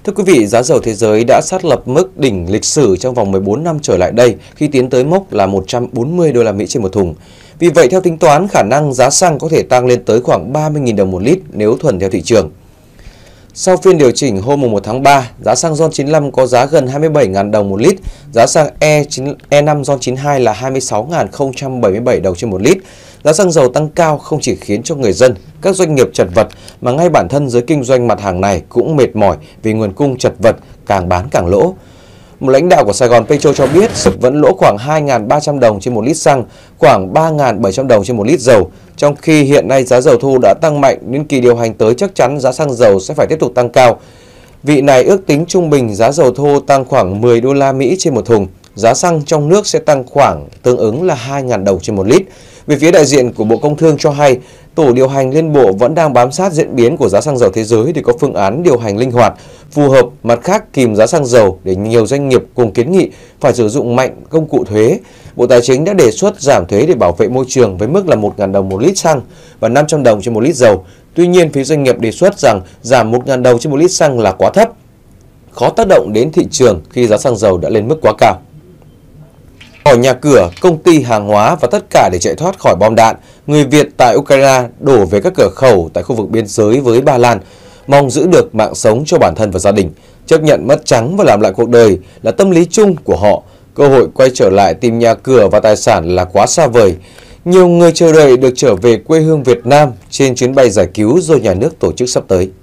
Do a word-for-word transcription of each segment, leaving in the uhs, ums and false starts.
Thưa quý vị, giá dầu thế giới đã xác lập mức đỉnh lịch sử trong vòng mười bốn năm trở lại đây khi tiến tới mốc là một trăm bốn mươi đô la Mỹ trên một thùng. Vì vậy, theo tính toán, khả năng giá xăng có thể tăng lên tới khoảng ba mươi nghìn đồng một lít nếu thuần theo thị trường. Sau phiên điều chỉnh hôm một tháng ba, giá xăng RON chín mươi lăm có giá gần hai mươi bảy nghìn đồng một lít, giá xăng E năm RON chín mươi hai là hai mươi sáu nghìn không trăm bảy mươi bảy đồng trên một lít. Giá xăng dầu tăng cao không chỉ khiến cho người dân, các doanh nghiệp chật vật mà ngay bản thân giới kinh doanh mặt hàng này cũng mệt mỏi vì nguồn cung chật vật, càng bán càng lỗ. Một lãnh đạo của Sài Gòn Petro cho biết Sực vẫn lỗ khoảng hai nghìn ba trăm đồng trên một lít xăng, khoảng ba nghìn bảy trăm đồng trên một lít dầu. Trong khi hiện nay giá dầu thô đã tăng mạnh nên kỳ điều hành tới chắc chắn giá xăng dầu sẽ phải tiếp tục tăng cao. Vị này ước tính trung bình giá dầu thô tăng khoảng mười đô la Mỹ trên một thùng, giá xăng trong nước sẽ tăng khoảng tương ứng là hai nghìn đồng trên một lít. Về phía đại diện của Bộ Công Thương cho hay, Tổ điều hành Liên Bộ vẫn đang bám sát diễn biến của giá xăng dầu thế giới để có phương án điều hành linh hoạt, phù hợp, mặt khác kìm giá xăng dầu để nhiều doanh nghiệp cùng kiến nghị phải sử dụng mạnh công cụ thuế. Bộ Tài chính đã đề xuất giảm thuế để bảo vệ môi trường với mức là một nghìn đồng một lít xăng và năm trăm đồng trên một lít dầu. Tuy nhiên, phía doanh nghiệp đề xuất rằng giảm một nghìn đồng trên một lít xăng là quá thấp, khó tác động đến thị trường khi giá xăng dầu đã lên mức quá cao. Khỏi nhà cửa, công ty, hàng hóa và tất cả để chạy thoát khỏi bom đạn, người Việt tại Ukraine đổ về các cửa khẩu tại khu vực biên giới với Ba Lan, mong giữ được mạng sống cho bản thân và gia đình. Chấp nhận mất trắng và làm lại cuộc đời là tâm lý chung của họ. Cơ hội quay trở lại tìm nhà cửa và tài sản là quá xa vời. Nhiều người chờ đợi được trở về quê hương Việt Nam trên chuyến bay giải cứu do nhà nước tổ chức sắp tới.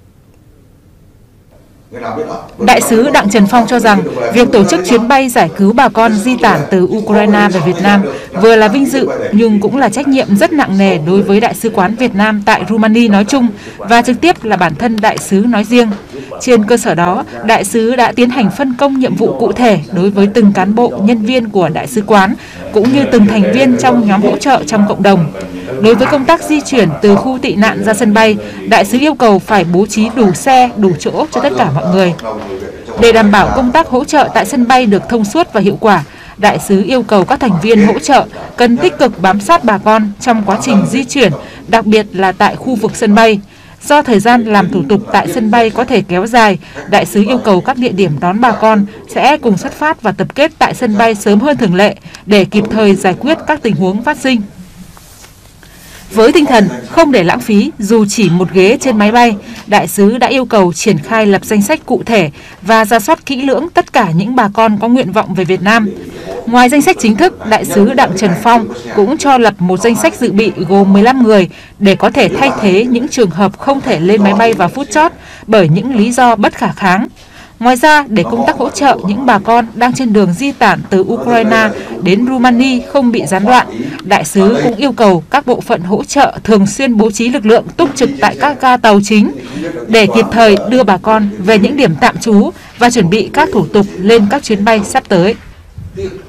Đại sứ Đặng Trần Phong cho rằng việc tổ chức chuyến bay giải cứu bà con di tản từ Ukraine về Việt Nam vừa là vinh dự nhưng cũng là trách nhiệm rất nặng nề đối với Đại sứ quán Việt Nam tại Rumani nói chung và trực tiếp là bản thân đại sứ nói riêng. Trên cơ sở đó, đại sứ đã tiến hành phân công nhiệm vụ cụ thể đối với từng cán bộ, nhân viên của đại sứ quán cũng như từng thành viên trong nhóm hỗ trợ trong cộng đồng. Đối với công tác di chuyển từ khu tị nạn ra sân bay, đại sứ yêu cầu phải bố trí đủ xe, đủ chỗ cho tất cả mọi người. Để đảm bảo công tác hỗ trợ tại sân bay được thông suốt và hiệu quả, đại sứ yêu cầu các thành viên hỗ trợ cần tích cực bám sát bà con trong quá trình di chuyển, đặc biệt là tại khu vực sân bay. Do thời gian làm thủ tục tại sân bay có thể kéo dài, đại sứ yêu cầu các địa điểm đón bà con sẽ cùng xuất phát và tập kết tại sân bay sớm hơn thường lệ để kịp thời giải quyết các tình huống phát sinh. Với tinh thần không để lãng phí dù chỉ một ghế trên máy bay, đại sứ đã yêu cầu triển khai lập danh sách cụ thể và rà soát kỹ lưỡng tất cả những bà con có nguyện vọng về Việt Nam. Ngoài danh sách chính thức, đại sứ Đặng Trần Phong cũng cho lập một danh sách dự bị gồm mười lăm người để có thể thay thế những trường hợp không thể lên máy bay vào phút chót bởi những lý do bất khả kháng. Ngoài ra, để công tác hỗ trợ những bà con đang trên đường di tản từ Ukraine đến Rumani không bị gián đoạn, đại sứ cũng yêu cầu các bộ phận hỗ trợ thường xuyên bố trí lực lượng túc trực tại các ga tàu chính để kịp thời đưa bà con về những điểm tạm trú và chuẩn bị các thủ tục lên các chuyến bay sắp tới.